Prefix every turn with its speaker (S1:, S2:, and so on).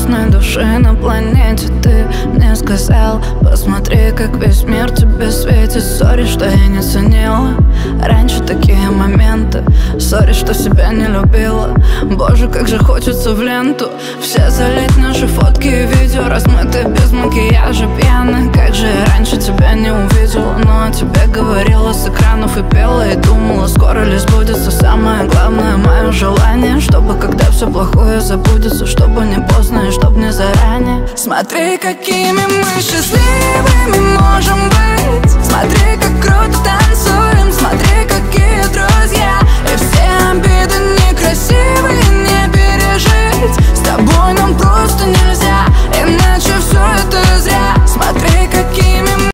S1: нежной души на планете. Ты мне сказал: посмотри, как весь мир тебе светит. Сори, что я не ценила раньше такие моменты. Сори, что себя не любила. Боже, как же хочется в ленту все залить наши фотки и видео, размытые без макияжа, пьяны. Как же я раньше тебя не увидела, но о тебе говорила с экранов и пела, и думала, скоро ли сбудется самое главное мое желание, чтобы когда все плохое забудется, чтобы не поздно и чтобы не заранее. Смотри, какими мы счастливыми можем быть. Смотри, как